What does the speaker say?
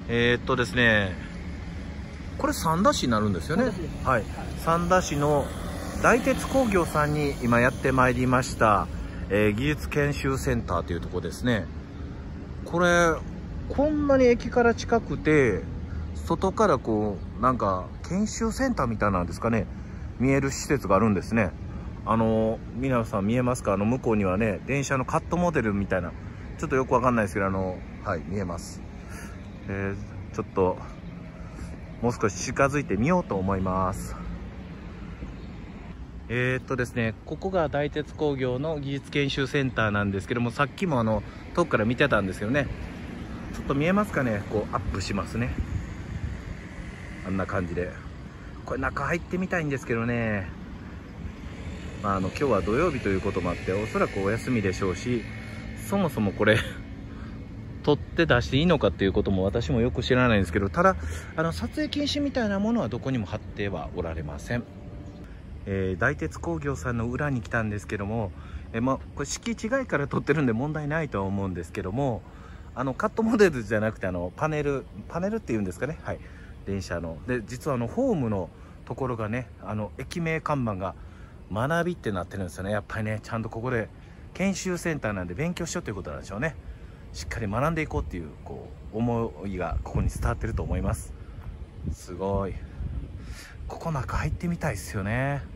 ですね、これ三田市になるんですよね。はい。三田市の大鉄工業さんに今やってまいりました。技術研修センターというところですね。これ、こんなに駅から近くて、外からこう、なんか研修センターみたいなんですかね。見える施設があるんですね。皆さん見えますか？向こうにはね、電車のカットモデルみたいな、ちょっとよくわかんないですけど、はい、見えます。ちょっと、もう少し近づいてみようと思います。ですね、ここが大鉄工業の技術研修センターなんですけども、さっきも遠くから見てたんですけどね、ちょっと見えますかね、こうアップしますね。あんな感じで。これ中入ってみたいんですけどね。今日は土曜日ということもあって、おそらくお休みでしょうし、そもそもこれ、撮って出していいのかっていうことも私もよく知らないんですけど、ただ、撮影禁止みたいなものはどこにも貼ってはおられません。大鉄工業さんの裏に来たんですけども、これ敷地外から撮ってるんで問題ないとは思うんですけども、カットモデルじゃなくてパネルっていうんですかね。はい。電車の。で、実はホームのところがね、駅名看板が学びってなってるんですよね。やっぱりね、ちゃんとここで研修センターなんで勉強しようということなんでしょうね。しっかり学んでいこうっていう、思いがここに伝わってると思います。すごい。ここ中入ってみたいですよね。